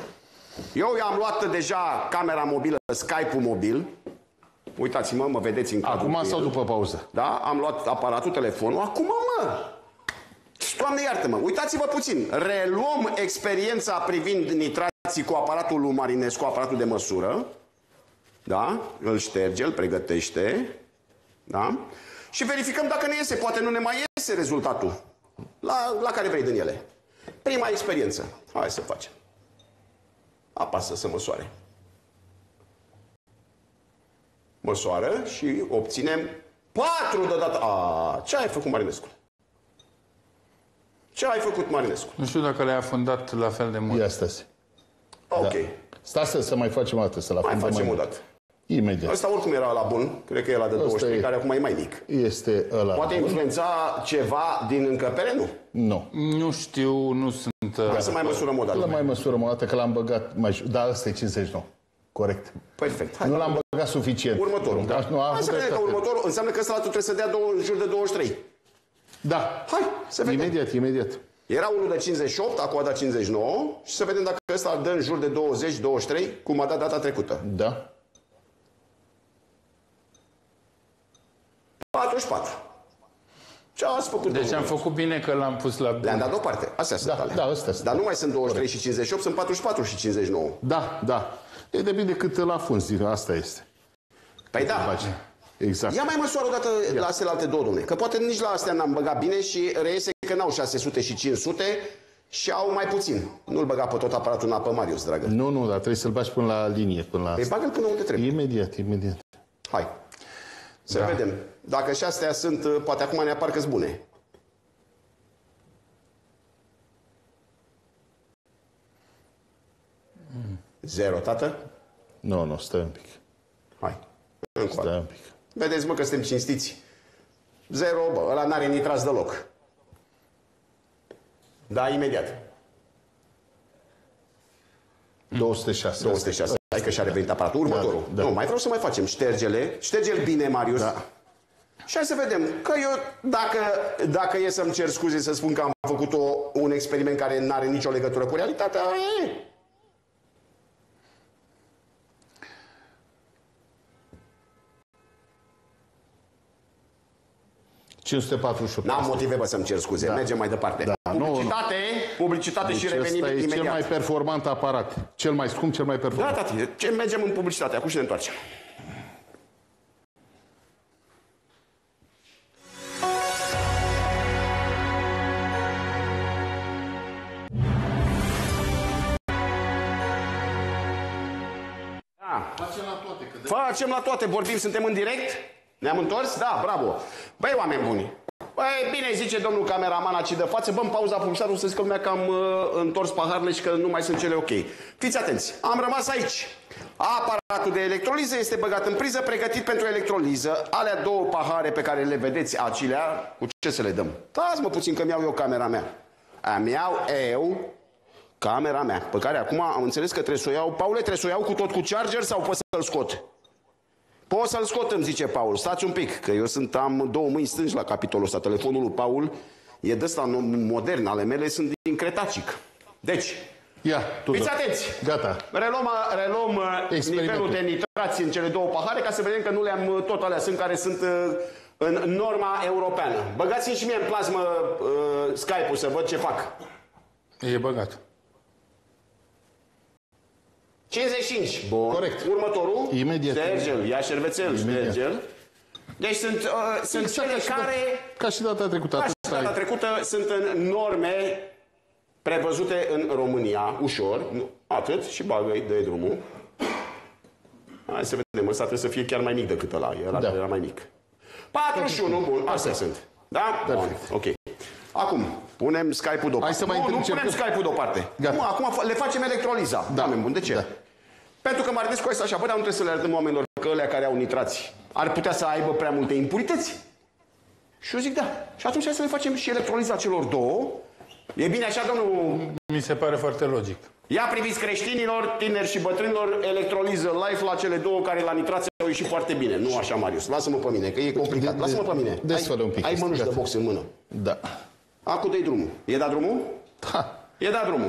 Eu am luat deja camera mobilă, Skype-ul mobil. Uitați-mă, mă vedeți în cadrul. Acum sau după pauză? Da, am luat aparatul, telefonul. Acum, mă! Doamne, iartă-mă, uitați-vă puțin. Reluăm experiența privind nitrații cu aparatul lui Marinescu, aparatul de măsură. Da? Îl șterge, îl pregătește. Da? Și verificăm dacă ne iese. Poate nu ne mai iese rezultatul la, la care vrei din ele. Prima experiență. Hai să facem. Apasă să măsoare. Măsoară și obținem patru deodată. A, ce ai făcut, Marinescu? Ce ai făcut, Marinescu? Nu știu dacă le-ai afundat la fel de mult. Ia stați. Ok. Da. Stați să, să mai facem o dată, să-l afundăm mai facem mai o dată. Imediat. Ăsta oricum era la bun. Cred că e la de douăzeci și trei, care acum e mai mic. Este ăla. Poate influența ceva din încăpere? Nu. Nu. Nu știu, nu sunt... Hai să mai măsurăm o dată. Să mai măsurăm o dată, că l-am băgat mai... Da, ăsta e cincizeci și nouă. Corect. Perfect. Hai, nu l-am băgat suficient. Următorul. Da? Nu, Hai să vedem că următorul înseamnă că ăsta trebuie să dea două, în jur de douăzeci și trei. Da. Hai, să vedem. Imediat, imediat. Era unul de cincizeci și opt, acum a dat cincizeci și nouă și să vedem dacă ăsta dă în jur de douăzeci, douăzeci și trei, cum a dat data trecută. Da. patruzeci și patru. Ce ați făcut? Deci am făcut bine că l-am pus la... Le-am dat deoparte. Astea sunt da, alea. Da, astea Dar nu mai sunt douăzeci și trei și cincizeci și opt, sunt patruzeci și patru și cincizeci și nouă. Da, da. E depinde cât îl afunzi, asta este. Păi da. Exact. Ia mai măsoară o dată Ia. la astea alte două, domne. Că poate nici la astea n-am băgat bine și reiese că n-au șase sute și cinci sute și au mai puțin. Nu-l băga pe tot aparatul în apă, Marius, dragă. Nu, nu, dar trebuie să-l bagi până la linie. Până la... Păi bagă-l până unde trebuie. Imediat, imediat. Hai. Să da. vedem. Dacă și astea sunt, poate acum ne apar că-s bune. Mm. Zero, tată? Nu, nu, stai un pic. Hai. Stai un pic. Vedeți, mă, că suntem cinstiți. Zero, bă, ăla n-are nitrați deloc. Da, imediat. două sute șase. două sute șase. Hai că și-a revenit aparatul. Următorul. Da, da. Nu, mai vreau să mai facem. Ștergele. Șterge-l bine, Marius. Da. Și hai să vedem. Că eu, dacă, dacă e să-mi cer scuze să spun că am făcut o, un experiment care nu are nicio legătură cu realitatea, e... cinci sute patruzeci și opt. N-am motive, bă, să-mi cer scuze. Da. Mergem mai departe. Da. Publicitate, publicitate deci și revenim ăsta e imediat. cel mai performant aparat. Cel mai scump, cel mai performant. Da, tati. Ce mergem în publicitate. Acum și ne întoarcem. Da. Facem la toate. Că de... Facem la toate. Vorbim, suntem în direct? Ne-am întors? Da, bravo. Băi, oameni buni. Băi, bine zice domnul cameraman aici de față. Bă, în pauza publicitară să zic că lumea că am uh, întors paharele și că nu mai sunt cele ok. Fiți atenți. Am rămas aici. Aparatul de electroliză este băgat în priză, pregătit pentru electroliză. Alea două pahare pe care le vedeți, acelea, cu ce să le dăm? Stați-mă puțin că mi-au eu camera mea. Am iau eu camera mea, pe care acum am înțeles că trebuie să o iau. Paule, trebuie să o iau cu tot cu charger sau pot să-l scot? Pot să-l scot, îmi zice Paul. Stați un pic, că eu sunt, am două mâini stângi la capitolul ăsta. Telefonul lui Paul e de ăsta modern, ale mele sunt din cretacic. Deci, ia, fiți atenți. Gata. Reluăm, reluăm nivelul de nitrați în cele două pahare ca să vedem că nu le-am tot alea sunt care sunt în norma europeană. Băgați-mi și mie în plasmă uh, Skype-ul să văd ce fac. E băgat. cincizeci și cinci. Bun. Corect. Următorul. Imediat. Șterge-l. Ia șervețel. Șterge-l. Deci sunt, uh, sunt exact cele ca care... Da, ca și data trecută. Ca și data trecută sunt în norme prevăzute în România. Ușor. Atât. Și bagă-i, dă-i drumul. Hai să vedem. Ăsta trebuie să fie chiar mai mic decât ăla. Ăla da. Era mai mic. patruzeci și unu. Bun. Astea da. sunt. Da? Bun. Ok. Acum, punem Skype-ul deoparte. Hai să mai nu, nu încercăm. punem Skype-ul deoparte. Nu, acum le facem electroliza. Da. Bun. De ce? Da. Pentru că Mardescu este așa, bă, dar nu trebuie să le arătăm oamenilor că ălea care au nitrați ar putea să aibă prea multe impurități. Și eu zic da. Și atunci hai să le facem și electroliza celor două. E bine așa, domnul? Mi se pare foarte logic. Ia priviți creștinilor, tineri și bătrânilor, electroliză live la cele două care la nitrați au ieșit foarte bine. Nu așa, Marius. Lasă-mă pe mine, că e complicat. Lasă-mă pe mine. Desfă-le un pic. Ai mănuși de box în mână. Da. Acum dă-i drumul. E dat drumul? Da. E dat drumul.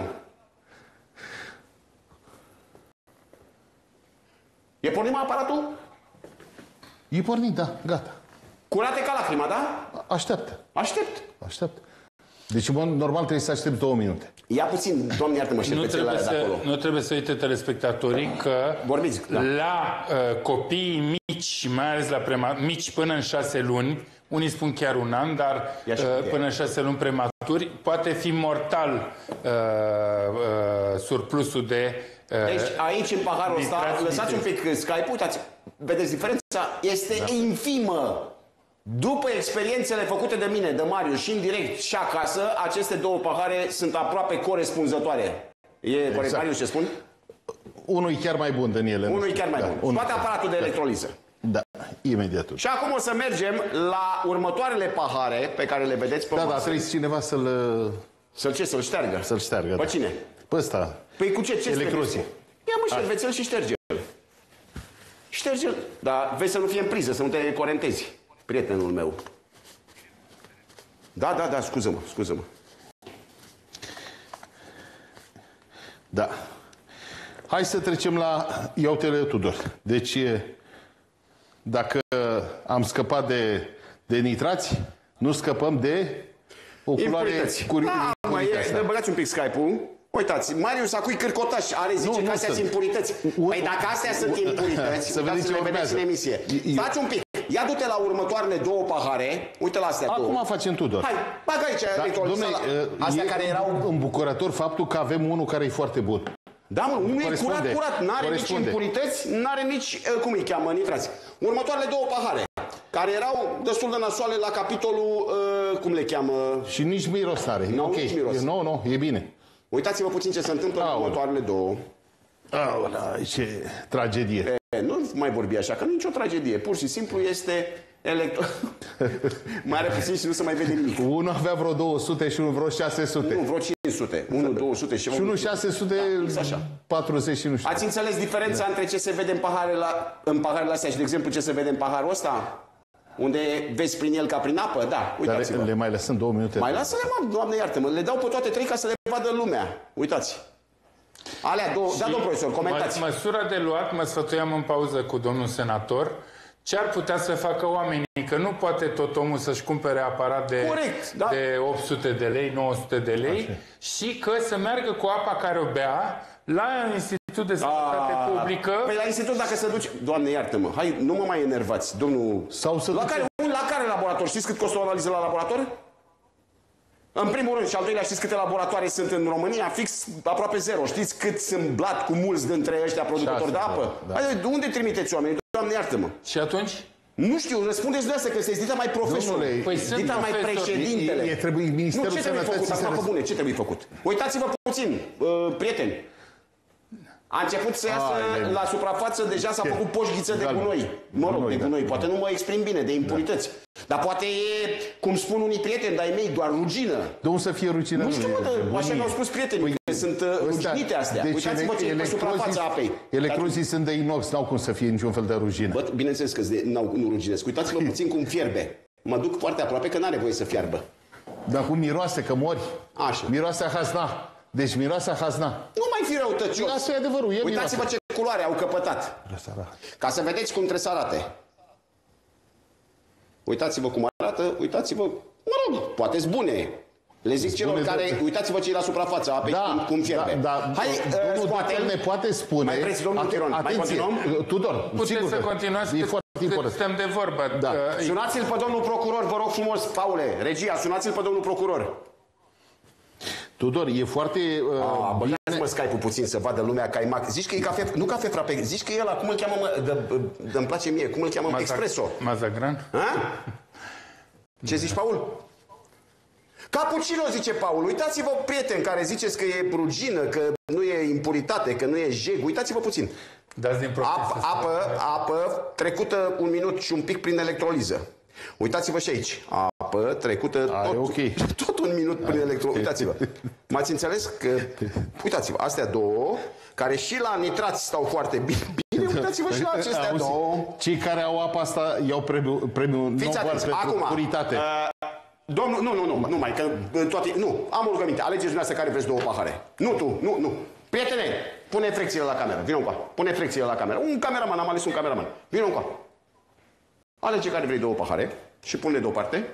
E pornit aparatul? E pornit, da, gata. Curate ca lacrima, da? Așteaptă. Aștept. Așteaptă. Deci, în normal, trebuie să aștept două minute. Ia puțin, Doamne iartă-mă, șervețele alea de acolo. Nu trebuie să uite telespectatorii că Vorbiți, da. la uh, copiii mici, mai ales la prema, mici până în șase luni, unii spun chiar un an, dar uh, până în șase luni prematuri, poate fi mortal uh, uh, surplusul de... Uh, deci aici, în paharul ăsta, lăsați un pic Skype-ul, uitați, vedeți diferența? Este da. infimă. După experiențele făcute de mine, de Marius și în direct și acasă, aceste două pahare sunt aproape corespunzătoare. E exact. Corect, Marius, ce spun? Unul e chiar mai bun din ele. Unul e chiar mai da, bun. Toate aparatul de electroliză. Da, imediat. Și acum o să mergem la următoarele pahare pe care le vedeți pe Da, masă. da, trebuie cineva să-l... Să-l ce? Să-l șteargă? Să-l șteargă, Pe da. cine? Pe ăsta. Păi cu ce? Ce electrozie. Ia mă, șervețel și șterge-l. Șterge-l. Dar vezi să nu fie în priză, să nu te corentezi. Prietenul meu. Da, da, da, scuză-mă, scuză-mă. Da. Hai să trecem la iautele Tudor. Deci, dacă am scăpat de, de nitrați, nu scăpăm de o culoare... Cu... Da, mă, e, băgați un pic Skype-ul. Uitați, Marius acui cârcotaș are, zice nu, că astea sunt impurități. Păi dacă astea sunt impurități, să vedeți ce vedeți în emisie. Stați un pic. Ia du-te la următoarele două pahare. Uite la astea Acum două. Acum facem Tudor. Hai, bagă aici. Da, domne, la... astea e care erau îmbucurător faptul că avem unul care e foarte bun. Da, mă, unul e curat, curat. N-are nici impurități, n-are nici, cum îi cheamă, nitrați. Următoarele două pahare, care erau destul de nasoale la capitolul, uh, cum le cheamă? Și nici miros n-are. Nu, okay. nici miros. Nu, nu, e bine. Uitați-vă puțin ce se întâmplă în următoarele două. Aolea, ce tragedie. E, nu mai vorbi așa, că nu e nicio tragedie. Pur și simplu este Electro... mai are puțin și nu se mai vede nimic. Unul avea vreo două sute și unul vreo șase sute. Nu, vreo cinci sute. Unul două sute și unul șase sute patruzeci și nu știu. Ați înțeles diferența da. între ce se vede în paharele, la, în paharele astea și, de exemplu, ce se vede în paharul ăsta? Unde vezi prin el ca prin apă? Da, uitați-vă. Le mai lăsăm două minute. Mai lasă-le, mă, Doamne iartă-mă. Le dau pe toate trei ca să le vadă lumea. Uitați. Alea două. Da, domnul profesor, comentați. Măsura de luat, mă sfătuiam în pauză cu domnul senator, ce ar putea să facă oamenii? Că nu poate tot omul să-și cumpere aparat de, Corect, da. de opt sute de lei, nouă sute de lei Așa. și că să meargă cu apa care o bea la Institut de Sănătate A, Publică. Păi la institut dacă se duce... Doamne iartă-mă, hai, nu mă mai enervați, domnul... Sau să la, care, la care laborator? Știți cât costă o analiză la laborator? În primul rând și al doilea, știți câte laboratoare sunt în România? Fix aproape zero. Știți cât sunt blat cu mulți dintre ăștia producători de apă? Da, da. Hai, de unde trimiteți oamenii? Doamne iartă-mă. Și atunci? Nu știu, răspundeți de asta, că sunteți dita mai profesor. Păi sunt dita mai președintele. E, e, trebuie Ministerul nu, ce trebuie făcut? Acum, bune, ce trebuie făcut? Uitați-vă puțin, uh, prieteni. A început să iasă Ai, la suprafață, deja s-a făcut poșghiță de gunoi. Mă rog, de gunoi. Poate nu mă exprim bine, de impurități. Dar poate e, cum spun unii prieteni de-ai mei, doar rugină. De unde să fie rugină? Nu știu, mă, așa mi-au spus prietenii, că sunt ruginite astea. Deci uitați-vă ce e pe suprafața apei. Electrozii sunt de inox, n-au cum să fie niciun fel de rugină. Bă, bineînțeles că n-au, nu ruginesc. Uitați-vă puțin cum fierbe. Mă duc foarte aproape, că n-are voie să fiarbă. Dar cum miroase, că mori. Așa. Miroase a hazna. Deci miroase a hazna. Nu mai fi răutăcios. Asta e adevărul. Uitați-vă ce culoare au căpătat. Ca să vedeți cum trebuie să arate. Uitați-vă cum arată, uitați-vă, mă rog, poate-s bune. Le zic celor care, uitați-vă ce e la suprafață, apei, da, cum, cum fierbe. Da, da, hai, domnul scoate-l. ne poate spune... Mai preț, domnul Tiron, mai continuăm? Tudor, puteți să continuați, că stăm de vorbă. Da. Că... Sunați-l pe domnul procuror, vă rog frumos, Paule, regia, sunați-l pe domnul procuror. Tudor, e foarte... Uh, A, băgați-mă Skype-ul puțin să vadă lumea că ai mac. Zici că e cafe, nu cafe frappe, zici că e ăla, cum îl cheamă, mă, de, îmi place mie, cum îl cheamă, Maza, Expresso. Mazagran? Ha? Ce zici, Paul? Cappuccino, zice Paul. Uitați-vă, prieteni, care ziceți că e rugină, că nu e impuritate, că nu e jeg. uitați-vă puțin. Dați din apă, apă, apă trecută un minut și un pic prin electroliză. Uitați-vă și aici. Apă trecută tot, okay. tot un minut prin electroliză. Uitați-vă. M-ați înțeles? Că... Uitați-vă. Astea două, care și la nitrați stau foarte bine. Bine, uitați-vă și la acestea Auzi, două. Cei care au apa asta iau premiul premiu Nobel pentru puritate. Uh, Domnul, nu, nu, nu, nu mai, că toate, nu, am o rugăminte, alegeți dumneavoastră care vreți două pahare. Nu tu, nu, nu. Prietene, pune frecțiile la cameră, vină încoa. Pune frecțiile la cameră. Un cameraman, am ales un cameraman. Vină încoa. Alege care vrei două pahare și pune-le deoparte.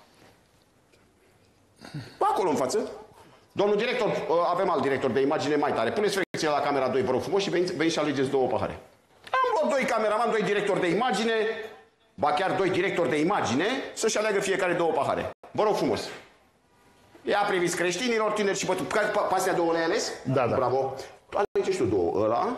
Acolo în față. Domnul director, avem alt director de imagine mai tare. Puneți frecțiile la camera doi, vă rog frumos, și veniți, veniți și alegeți două pahare. Am luat doi cameraman, doi directori de imagine, ba chiar doi directori de imagine, să-și aleagă fiecare două pahare. Vă rog frumos. Ia priviți creștinilor, tineri și bătrâni. Pe astea două le-ai ales? Da, da. Bravo. Alege și tu două. Ăla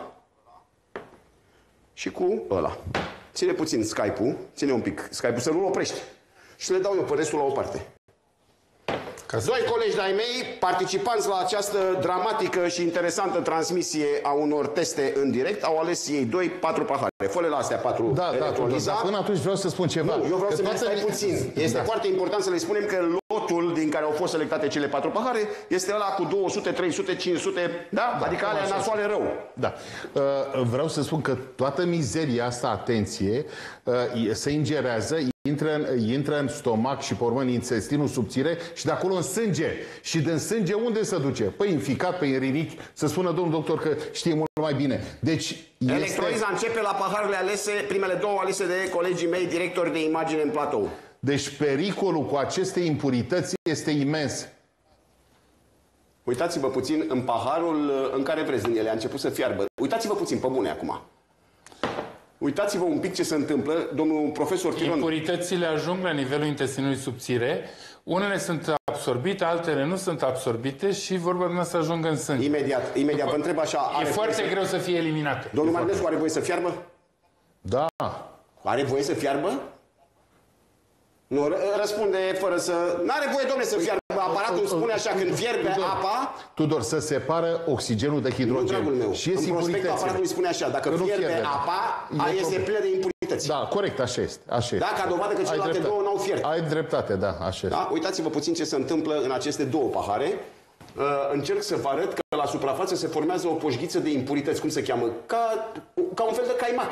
și cu ăla. Ține puțin Skype-ul, ține un pic Skype-ul, să nu-l oprești. Și le dau eu pe restul la o parte. Doi colegi de-ai mei, participanți la această dramatică și interesantă transmisie a unor teste în direct, au ales ei doi, patru pahare. Fă-le la astea patru da, electroliza. Da, da, până atunci vreau să spun ceva. Nu, eu vreau că să mai stai puțin. Este da. foarte important să le spunem că lotul din care au fost selectate cele patru pahare este ăla cu două sute, trei sute, cinci sute, da? da adică alea nasoale rău. Da. Uh, vreau să spun că toată mizeria asta, atenție, uh, se ingerează, intră în, intră în stomac și pe urmă în intestinul subțire și de acolo în sânge. Și din sânge unde se duce? Păi în ficat, păi în rinichi, să spună domnul doctor că știe mult mai bine. Deci electroliza este... începe la paharele alese, primele două alese de colegii mei, directori de imagine în platou. Deci pericolul cu aceste impurități este imens. Uitați-vă puțin în paharul în care vreți din ele, a început să fiarbă. Uitați-vă puțin pe bune acum. Uitați-vă un pic ce se întâmplă, domnul profesor Tiron. Impuritățile ajung la nivelul intestinului subțire, unele sunt absorbite, altele nu sunt absorbite și vorba de să ajungă în sânge. Imediat, imediat, vă întreb așa. E foarte să... greu să fie eliminate. Domnul Marinescu are voie să fiarbă? Da. Are voie să fiarbă? Nu, răspunde fără să... N-are voie, domnule, să fiarbă. Aparatul îmi spune așa, când fierbe Tudor, apa... Tudor, să separă oxigenul de hidrogen. Nu, dragul meu. Și în prospectul aparatul îmi spune așa, dacă fierbe, fierbe apa, aia este plină de impurități. impurități. Da, corect, așa este. Așa este. Da, ca dovadă că celelalte două n-au fiert. Ai dreptate, da, așa este. Da? Uitați-vă puțin ce se întâmplă în aceste două pahare. Uh, încerc să vă arăt că la suprafață se formează o poșghiță de impurități, cum se cheamă? Ca, ca un fel de caimac.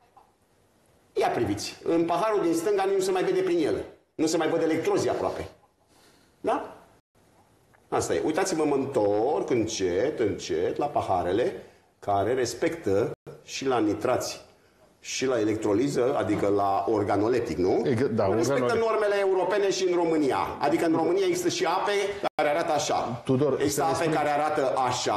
Ia priviți. În paharul din stânga nu se mai vede prin el. Nu se mai văd electrozii aproape. Da? Asta e. Uitați-vă, mă întorc încet, încet la paharele care respectă și la nitrați și la electroliză, adică la organoleptic, nu? E, da, respectă normele europene și în România. Adică în România există și ape care arată așa. Tudor, există ape spune... care arată așa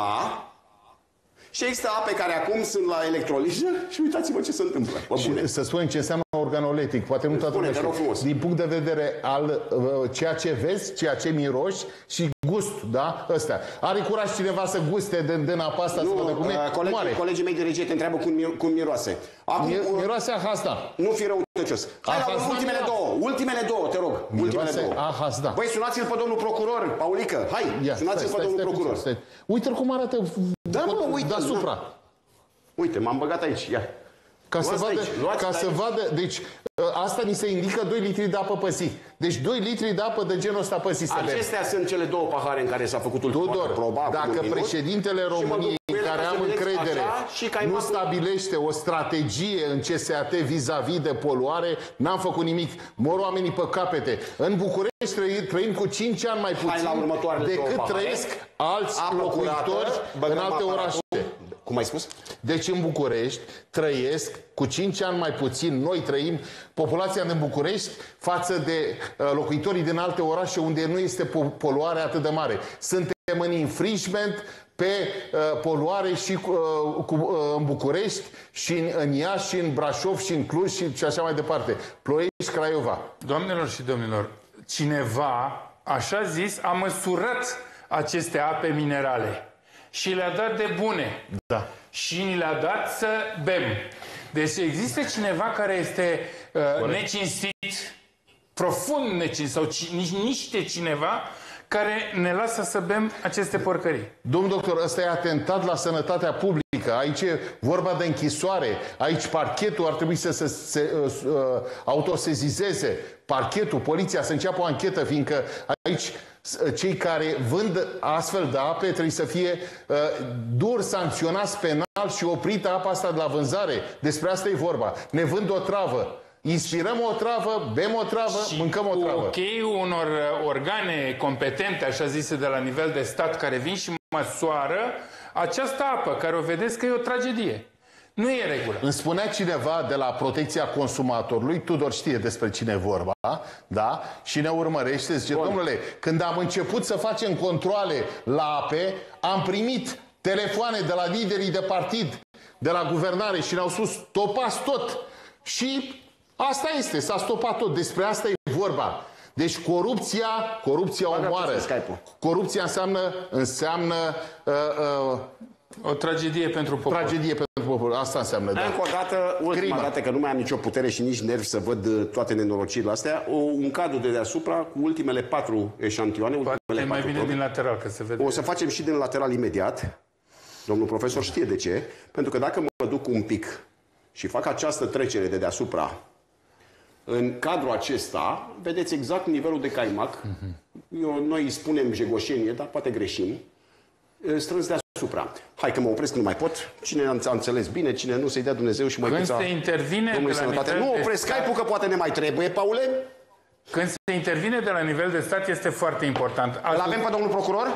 și există ape care acum sunt la electroliză și uitați-vă ce se întâmplă. Și să spunem ce înseamnă organoleptic. Poate nu toată lumea. Din punct de vedere al uh, ceea ce vezi, ceea ce miroși și gustul, da? Ăsta. Are curaj cineva să guste din, din apa asta? Nu, să vadă cum e? Uh, colegii, colegii mei de regie te întreabă cum, cum miroase. Acum, Mi, miroase a hasda. Nu fi răutăcios. Hai la ultimele două. Ultimele două, te rog. Ultimele două. A hasda. Băi, sunați-l pe domnul procuror, Paulică. Hai, sunați-l pe domnul procuror. Uite-l cum arată da, mă, uite, deasupra. Da. Uite, m-am băgat aici. Ia. Ca să vadă, ca să vadă, deci asta ni se indică doi litri de apă pe zi. Deci doi litri de apă de genul ăsta pe zi. Acestea sunt cele două pahare în care s-a făcut ultima proba. Dacă președintele României, în care am încredere, nu stabilește o strategie în C S A T vis-a-vis de poluare, n-am făcut nimic. Mor oamenii pe capete. În București trăim cu cinci ani mai puțin decât trăiesc alți locuitori în alte orașe. Cum ai spus? Deci în București trăiesc cu cinci ani mai puțin, noi trăim, populația din București față de uh, locuitorii din alte orașe unde nu este poluare atât de mare. Suntem în infringement pe uh, poluare și uh, cu, uh, în București și în, în Iași și în Brașov și în Cluj și, și așa mai departe. Ploiești, Craiova. Doamnelor și domnilor, cineva, așa zis, a măsurat aceste ape minerale și le-a dat de bune. Da. Și ni le-a dat să bem. Deci există cineva care este uh, necinstit, profund necinstit, sau ci, niște cineva care ne lasă să bem aceste porcării. Domnul doctor, ăsta e atentat la sănătatea publică. Aici e vorba de închisoare. Aici parchetul ar trebui să se, se uh, uh, autosezizeze. Parchetul, poliția să înceapă o anchetă, fiindcă aici cei care vând astfel de ape trebuie să fie uh, dur sancționați penal și oprită apa asta de la vânzare. Despre asta e vorba. Ne vând o travă. Inspirăm o travă, bem o travă, și mâncăm o travă. Ok, unor organe competente, așa zise, de la nivel de stat, care vin și măsoară această apă, care o vedeți că e o tragedie. Nu e regulă. Îmi spunea cineva de la Protecția Consumatorului, Tudor știe despre cine e vorba, da? Și ne urmărește, zice, Bun. domnule, când am început să facem controale la ape, am primit telefoane de la liderii de partid, de la guvernare și ne-au spus, stopați tot. Și asta este, s-a stopat tot. Despre asta e vorba. Deci corupția, corupția omoară. Corupția înseamnă, înseamnă uh, uh, o tragedie pentru popor. Tragedie pentru popor. Asta înseamnă, da. Încă o dată, ultima dată, că nu mai am nicio putere și nici nervi să văd toate nenorocirile astea, o, un cadru de deasupra cu ultimele patru eșantioane. Poate ultimele mai patru bine probe. Din lateral, că se vede. O să facem și din lateral imediat. Domnul profesor știe de ce. Pentru că dacă mă duc un pic și fac această trecere de deasupra, în cadrul acesta, vedeți exact nivelul de caimac. Uh-huh. Eu, noi îi spunem jegoșenie, dar poate greșim. Strâns deasupra. Hai că mă opresc, nu mai pot. Cine a înțeles bine, cine nu, să-i dea Dumnezeu și mai Când puța... se intervine de la nivel Nu de opresc stat... Skype-ul, că poate ne mai trebuie, Paule. Când se intervine de la nivel de stat, este foarte important. Îl avem pe domnul procuror?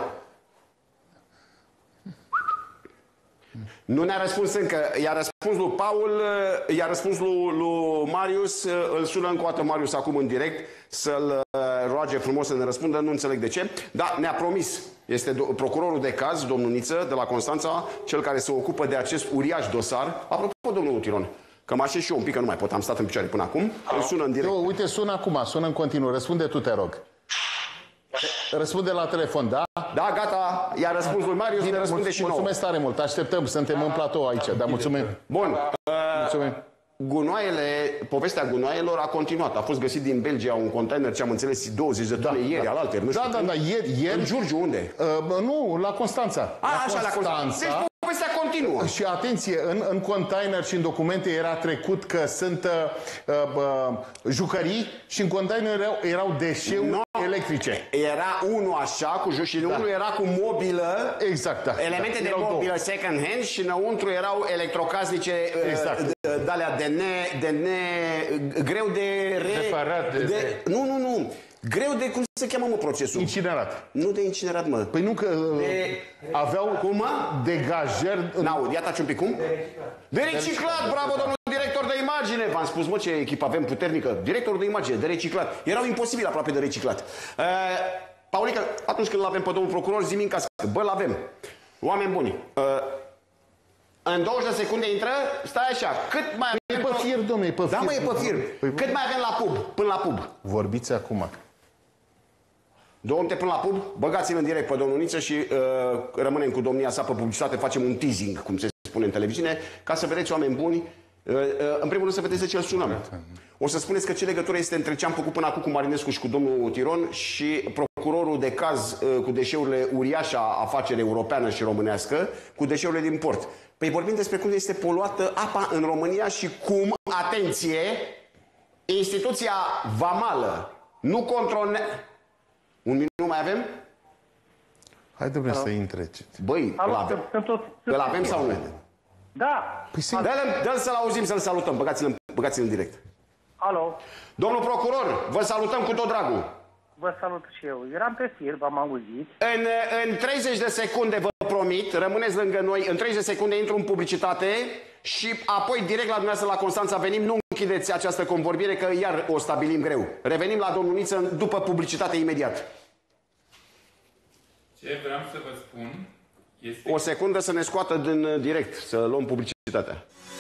Nu ne-a răspuns încă. I-a răspuns lui Paul, i-a răspuns lui, lui Marius. Îl sună încă o dată Marius acum în direct să-l roage frumos să ne răspundă. Nu înțeleg de ce. Dar ne-a promis. Este procurorul de caz, domnul Niță, de la Constanța, cel care se ocupă de acest uriaș dosar. Apropo, domnul Tiron, că mă așez și eu un pic, că nu mai pot, am stat în picioare până acum. Îl sună în direct. Eu, uite, sună acum, sună în continuu. Răspunde tu, te rog. Răspunde la telefon, da? Da, gata. I-a răspuns lui Marius, ne răspunde și nouă. Mulțumesc tare mult. Așteptăm, suntem în platou aici. Da, mulțumim. Bun. Mulțumim. Gunoaiele, povestea gunoaielor a continuat. A fost găsit din Belgia un container, ce am înțeles, douăzeci de tone da, ieri, da. alaltăieri. Nu știu da, da, da, ieri, ieri. În Giurgiu, unde? Uh, nu, la Constanța. A, la așa, Constanța. la Constanța. Deci povestea continuă. continuă. Și atenție, în, în container și în documente era trecut că sunt uh, uh, jucării și în container erau, erau deșeuri no. electrice. Era unul așa, cu și da. unul era cu mobilă, exact, da. elemente da. de mobilă second hand și înăuntru erau electrocasnice exact. uh, de-alea de ne, de ne, greu de re... Separat de, de... Nu, nu, nu. Greu de, cum se cheamă, mă, procesul? Incinerat. Nu de incinerat, mă. Păi nu că de... aveau cum, mă? Degajer... N-aud, ia taci un pic, cum? De reciclat. De reciclat, bravo, domnul director de imagine. V-am spus, mă, ce echipă avem puternică. Directorul de imagine, de reciclat. Erau imposibil aproape de reciclat. Uh, Paulica, atunci când l-avem pe domnul procuror, zi-mi în casă. Bă, l-avem. Oameni buni. Uh, în douăzeci de secunde intră, stai așa. Cât mai avem... E pe fir, domnule, e pe fir. Da, mă, e pe fir. Păi, cât mai avem la pub, până la pub? Vorbiți acum. Două minute până la pub, băgați-l în direct pe domnul Niță și uh, rămânem cu domnia sa pe publicitate, facem un teasing, cum se spune în televiziune, ca să vedeți, oameni buni, uh, uh, în primul rând să vedeți de ce îl sunăm. O să spuneți că ce legătură este între ce am făcut până acum cu Marinescu și cu domnul Tiron și procurorul de caz uh, cu deșeurile uriașe, afacere europeană și românească, cu deșeurile din port. Păi vorbim despre cum este poluată apa în România și cum, atenție, instituția vamală nu controlează. Un minut mai avem? Hai de să intre. Băi, îl avem. Îl avem sau nu? Da. Păi dă-l să-l auzim, să-l salutăm. Băgați-l băgați în direct. Alo. Domnul procuror, vă salutăm cu tot dragul. Vă salut și eu. Eram pe fir, v-am auzit. În, în treizeci de secunde, vă promit, rămâneți lângă noi. În treizeci de secunde intru în publicitate și apoi direct la dumneavoastră la Constanța venim. Nu închideți această convorbire că iar o stabilim greu. Revenim la domnul Niță după publicitate imediat. Ce vreau să vă spun este... O secundă să ne scoată din direct, să luăm publicitatea.